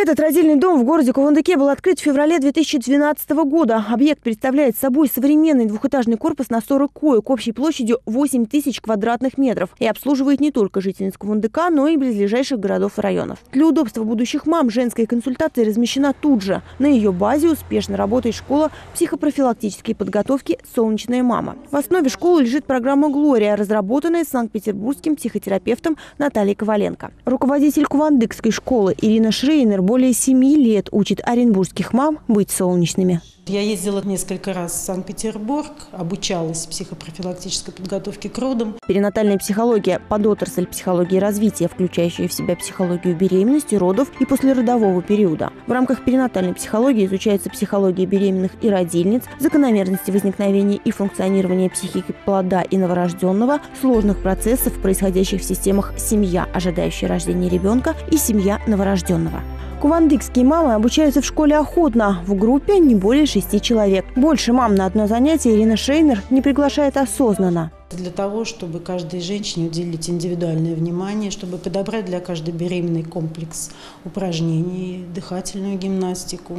Этот родильный дом в городе Кувандыке был открыт в феврале 2012 года. Объект представляет собой современный двухэтажный корпус на 40 коек общей площадью 8 тысяч квадратных метров и обслуживает не только жительниц Кувандыка, но и близлежащих городов и районов. Для удобства будущих мам женская консультация размещена тут же. На ее базе успешно работает школа психопрофилактической подготовки «Солнечная мама». В основе школы лежит программа «Глория», разработанная санкт-петербургским психотерапевтом Натальей Коваленко. Руководитель Кувандыкской школы Ирина Шрейнер более 7 лет учит оренбургских мам быть солнечными. Я ездила несколько раз в Санкт-Петербург, обучалась психопрофилактической подготовке к родам. Перинатальная психология – подотрасль психологии развития, включающая в себя психологию беременности, родов и послеродового периода. В рамках перинатальной психологии изучается психология беременных и родильниц, закономерности возникновения и функционирования психики плода и новорожденного, сложных процессов, происходящих в системах семья, ожидающая рождения ребенка, и семья новорожденного. Кувандыкские мамы обучаются в школе охотно. В группе не более 6 человек. Больше мам на одно занятие Ирина Шрейнер не приглашает осознанно. Для того, чтобы каждой женщине уделить индивидуальное внимание, чтобы подобрать для каждой беременной комплекс упражнений, дыхательную гимнастику,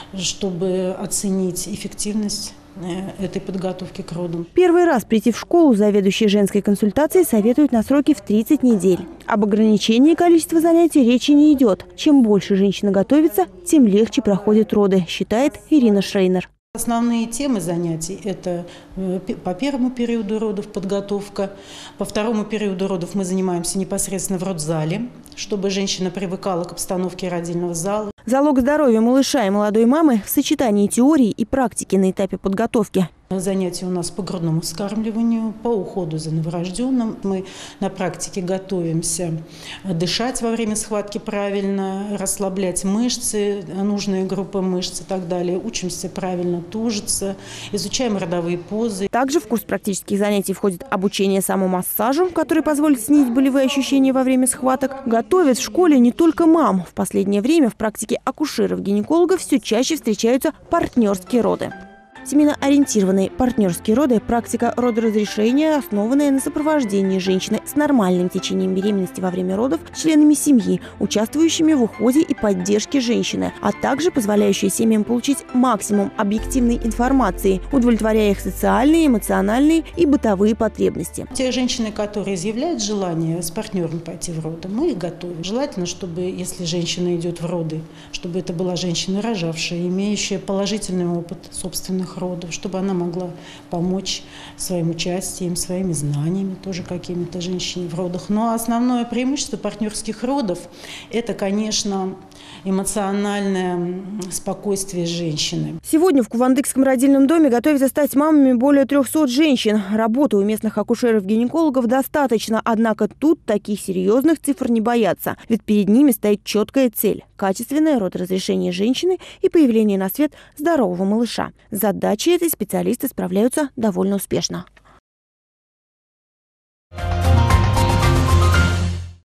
чтобы оценить эффективность этой подготовки к родам. Первый раз прийти в школу заведующие женской консультацией советуют на сроки в 30 недель. Об ограничении количества занятий речи не идет. Чем больше женщина готовится, тем легче проходят роды, считает Ирина Шрейнер. Основные темы занятий – это по первому периоду родов подготовка, по второму периоду родов мы занимаемся непосредственно в родзале, чтобы женщина привыкала к обстановке родильного зала. Залог здоровья малыша и молодой мамы в сочетании теории и практики на этапе подготовки. Занятия у нас по грудному вскармливанию, по уходу за новорожденным. Мы на практике готовимся дышать во время схватки правильно, расслаблять мышцы, нужные группы мышц и так далее. Учимся правильно тужиться, изучаем родовые позы. Также в курс практических занятий входит обучение самомассажу, который позволит снизить болевые ощущения во время схваток. Готовят в школе не только мам. В последнее время в практике акушеров-гинекологов все чаще встречаются партнерские роды. Семейно-ориентированные партнерские роды – практика родоразрешения, основанная на сопровождении женщины с нормальным течением беременности во время родов членами семьи, участвующими в уходе и поддержке женщины, а также позволяющая семьям получить максимум объективной информации, удовлетворяя их социальные, эмоциональные и бытовые потребности. Те женщины, которые изъявляют желание с партнером пойти в роды, мы их готовим. Желательно, чтобы, если женщина идет в роды, чтобы это была женщина рожавшая, имеющая положительный опыт собственных родов, чтобы она могла помочь своим участием, своими знаниями тоже какими-то женщине в родах. Но основное преимущество партнерских родов – это, конечно, эмоциональное спокойствие женщины. Сегодня в Кувандыкском родильном доме готовятся стать мамами более 300 женщин. Работы у местных акушеров-гинекологов достаточно, однако тут таких серьезных цифр не боятся. Ведь перед ними стоит четкая цель – качественное родоразрешение женщины и появление на свет здорового малыша. С задачей этой специалисты справляются довольно успешно.